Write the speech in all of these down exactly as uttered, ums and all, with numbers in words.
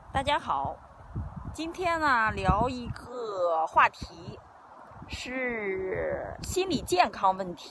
大家好，今天呢聊一个话题，是心理健康问题。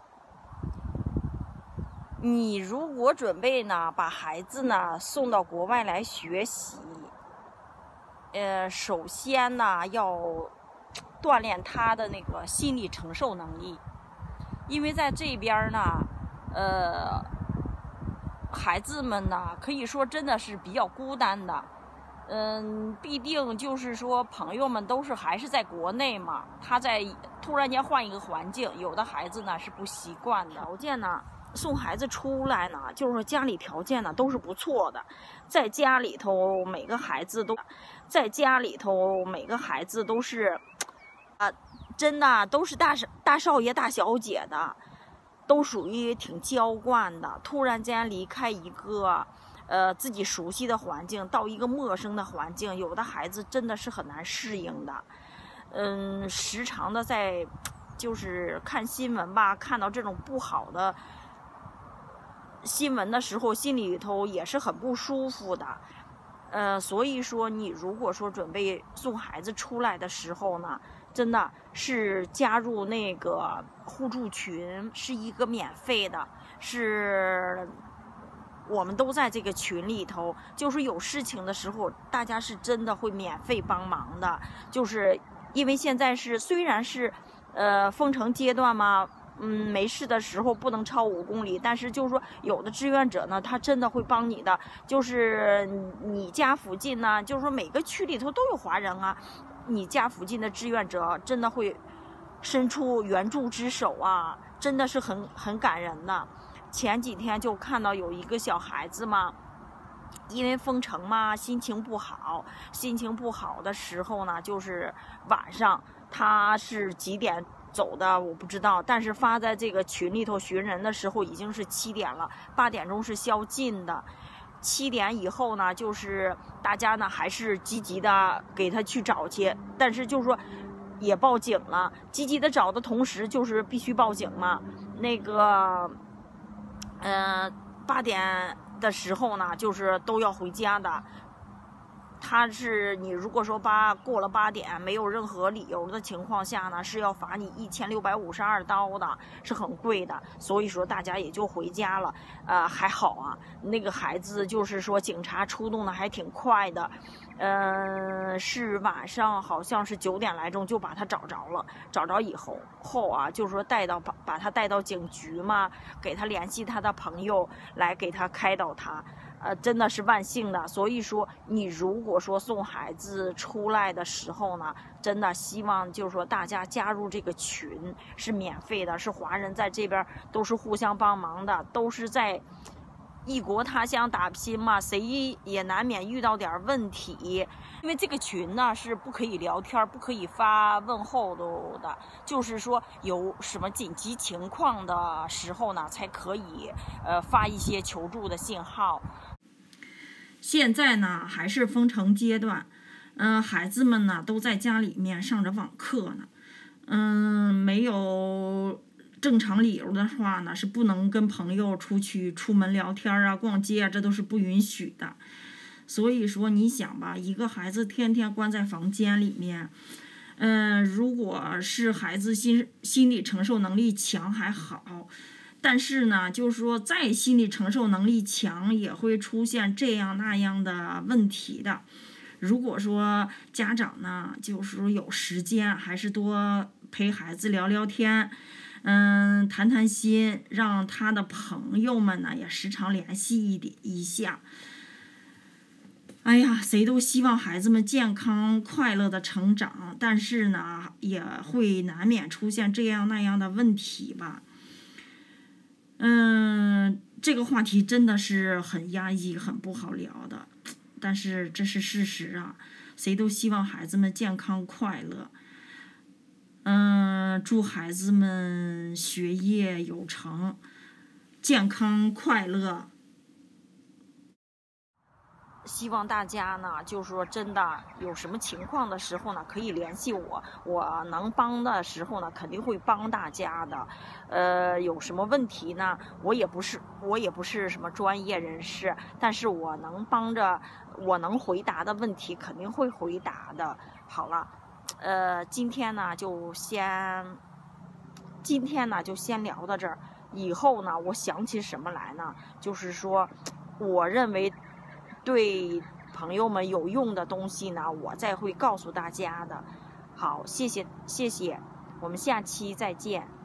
你如果准备呢把孩子呢送到国外来学习，呃，首先呢要锻炼他的那个心理承受能力，因为在这边呢，呃，孩子们呢可以说真的是比较孤单的。嗯，必定就是说，朋友们都是还是在国内嘛，他在突然间换一个环境，有的孩子呢是不习惯的。条件呢，送孩子出来呢，就是说家里条件呢都是不错的，在家里头每个孩子都，在家里头每个孩子都是，啊，真的都是大大少爷大小姐的，都属于挺娇惯的。突然间离开一个。呃，自己熟悉的环境到一个陌生的环境，有的孩子真的是很难适应的。嗯，时常的在就是看新闻吧，看到这种不好的新闻的时候，心里头也是很不舒服的。呃，所以说你如果说准备送孩子出来的时候呢，真的是加入那个互助群，是一个免费的，是。我们都在这个群里头，就是有事情的时候，大家是真的会免费帮忙的。就是因为现在是虽然是，呃，封城阶段嘛，嗯，没事的时候不能超五公里，但是就是说有的志愿者呢，他真的会帮你的。就是你家附近呢，就是说每个区里头都有华人啊，你家附近的志愿者真的会伸出援助之手啊，真的是很很感人的。前几天就看到有一个小孩子嘛，因为封城嘛，心情不好，心情不好的时候呢，就是晚上，他是几点走的我不知道，但是发在这个群里头寻人的时候已经是七点了，八点钟是宵禁的。七点以后呢，就是大家呢还是积极的给他去找去，但是就是说也报警了，积极的找的同时就是必须报警嘛，那个。嗯，八点的时候呢，就是都要回家的。他是你如果说八过了八点，没有任何理由的情况下呢，是要罚你一千六百五十二刀的，是很贵的。所以说大家也就回家了。呃，还好啊，那个孩子就是说警察出动的还挺快的。嗯，是晚上好像是九点来钟就把他找着了，找着以后后啊，就是说带到把把他带到警局嘛，给他联系他的朋友来给他开导他。呃，真的是万幸的。所以说，你如果说送孩子出来的时候呢，真的希望就是说大家加入这个群，是免费的，是华人在这边都是互相帮忙的，都是在异国他乡打拼嘛，谁也难免遇到点问题。因为这个群呢是不可以聊天，不可以发问候的，就是说有什么紧急情况的时候呢，才可以呃发一些求助的信号。现在呢还是封城阶段，嗯、呃，孩子们呢都在家里面上着网课呢，嗯，没有正常理由的话呢，是不能跟朋友出去出门聊天啊、逛街啊，这都是不允许的。所以说，你想吧，一个孩子天天关在房间里面，嗯、呃，如果是孩子心心理承受能力强还好。但是呢，就是说，再心理承受能力强，也会出现这样那样的问题的。如果说家长呢，就是说有时间，还是多陪孩子聊聊天，嗯，谈谈心，让他的朋友们呢也时常联系一点一下。哎呀，谁都希望孩子们健康快乐的成长，但是呢，也会难免出现这样那样的问题吧。嗯，这个话题真的是很压抑、很不好聊的，但是这是事实啊，谁都希望孩子们健康快乐。嗯，祝孩子们学业有成，健康快乐。 希望大家呢，就是说真的有什么情况的时候呢，可以联系我，我能帮的时候呢，肯定会帮大家的。呃，有什么问题呢？我也不是我也不是什么专业人士，但是我能帮着，我能回答的问题肯定会回答的。好了，呃，今天呢就先，今天呢就先聊到这儿。以后呢，我想起什么来呢？就是说，我认为对朋友们有用的东西呢，我再会告诉大家的。好，谢谢谢谢，我们下期再见。